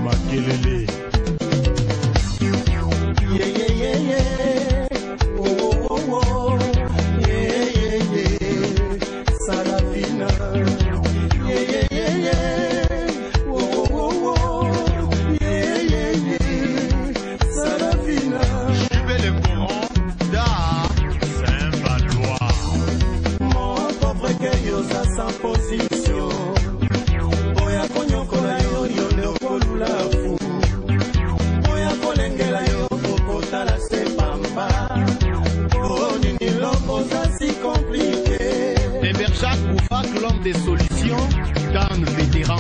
Makelele. L'homme des solutions dans le vétéran.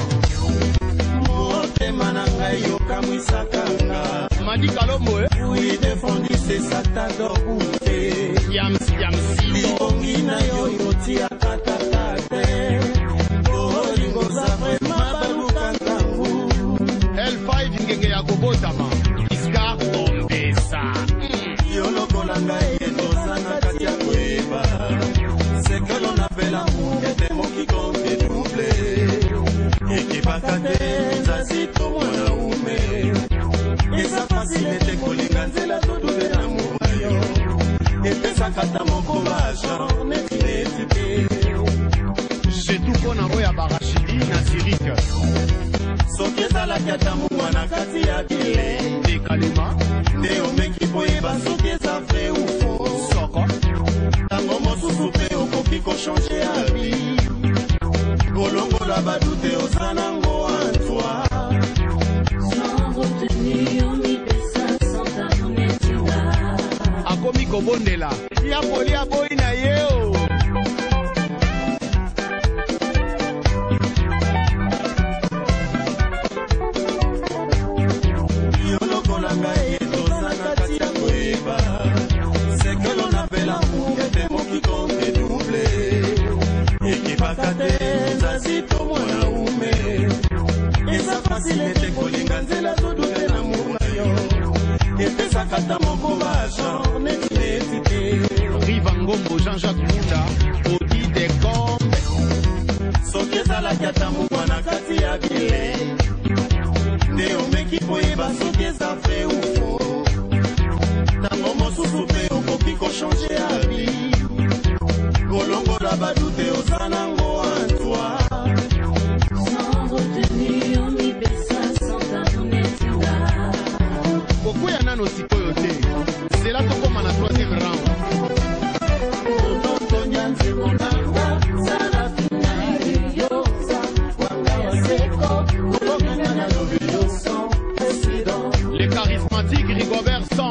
Madi Kalombo, oui, défendu, c'est ça, t'adore goûter. Yam, Libongina yo yoti akatakate. Boringo za vraiment baluka kangu. L5 ngenge ya kobotama. Iska ombesa. Yoloko langa yeto sana kati ya kweba. C'est que l'on appelle amour et des mots qui comptent et doublés. Et qui bakate, zazito mwana ume. Et ça facilite kolinga nzela todo de l'amour mayo. Et pesa kata moko bajan, neti. J'ai tout qu'on a roya barachidi na sirike. Soki ezalaki ata mwana kati ya bile. Dekalema. Nde omeki boyeba soki eza vrai ou faux. Soko. Tango mosusu pe okoki kochange abi. Kolongola badute oza nango en toi. Sans retenir mi pesa sans t'abonner tu l'as. Akomi kobondela. Ya poli aboyi na yeo. C'est que l'on appelle l'amour et des mots qui comptent et doublés. Et qui bakate, zazito mwana ume. Et ça facilite kolinga nzela todo de l'amour mayo. Et pesa kata moko bajan, neti te. Rivangombo Jean-Jacques Munda, Odi de Gombe. Soki ezalaki ata mwana kati ya bile. Nde omeki boyeba soki eza vrai ou faux. Tango mosusu pe okoki kochange abi. Kolongola badute oza nango en toi. Sans retenir mi pesa sans t'abonner tu l'as. Beaucoup ya nano sikoyo te. C'est là qu'on commence la troisième round. Les charismatiques Rigobert Song.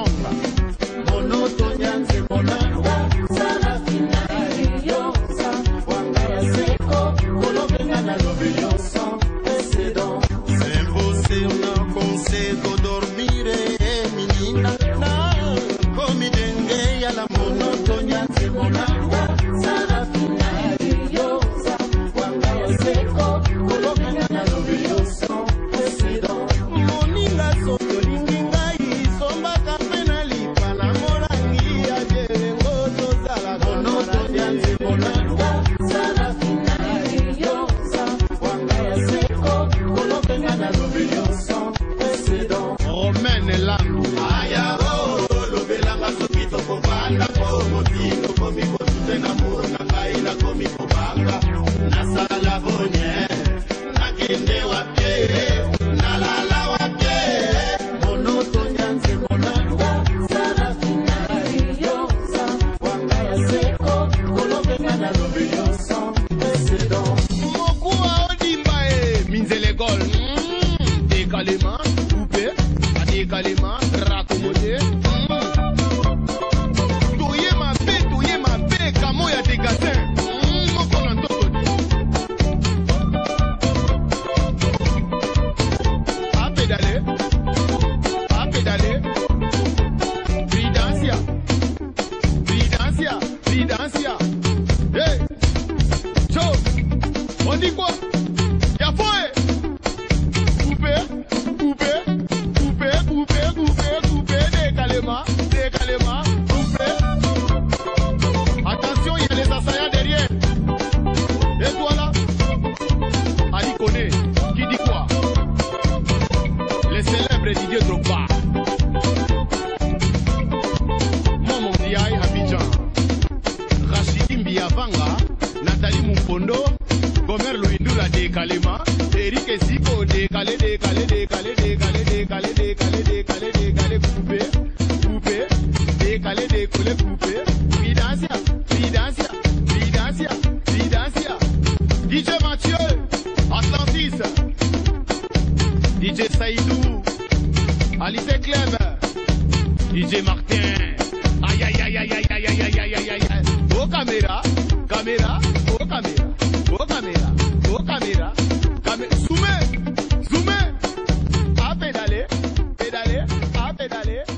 C'est impossibile non consigo dormire menina. Come dengue ya la monotonia se monanga. Sara finaliosa. Wanga ya seco. Kolokanga na lobioso. Moninga soto linginga isomba kapena lipa na molangi ya jerengo tozala monotonia se monanga. Sara finaliosa. Wanga ya seco. Kolokanga na lobioso. Romaine Lambu. Aya oh, lobelanga soki tokobanda po motino komi kotute na mona ngai na komi kobanga nasala bonye nakende wapye nalala wapye monotonia nze monanga sala finaliosa wanga ya seko kolobenga na lobioso précédent Mokuwa Odimba Minzele Gol. Dekalema, Oupe, Adekalema, Rakomode. Touye ma paix, Kamo ya Degatin. Mokona Tokodi. A pédale. Pridancia. Hey, Joe, on dit quoi? Y'a foi. Coupé. célèbre Didier Drogba. Momo Ndiaye Abidjan. Rachidi Mbiavanga, Nathalie Mumpondo, Gomer Louindoula de Kalema, Eric Esiko décalé, coupé, décalé, décollé, coupé, Vidancia, DJ Mathieu, Atlantis, DJ Saïdou, Alice Clem, DJ Martin, aïe, oh caméra, zoomé, à pédaler,